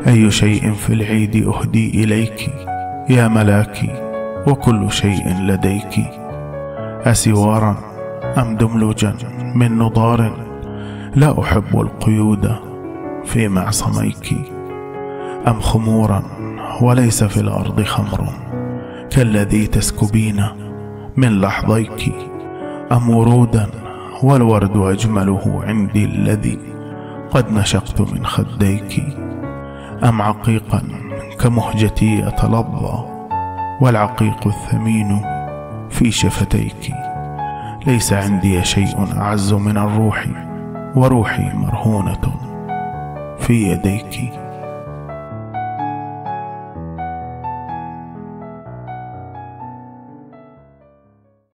أي شيء في العيد أهدي إليك يا ملاكي وكل شيء لديك؟ أسوارا أم دملجا من نضار؟ لا أحب القيود في معصميك. أم خمورا وليس في الأرض خمر كالذي تسكبين من لحظيك؟ أم ورودا والورد أجمله عندي الذي قد نشقت من خديك؟ أم عقيقا كمهجتي يتلظى والعقيق الثمين في شفتيك؟ ليس عندي شيء أعز من الروح وروحي مرهونة في يديك.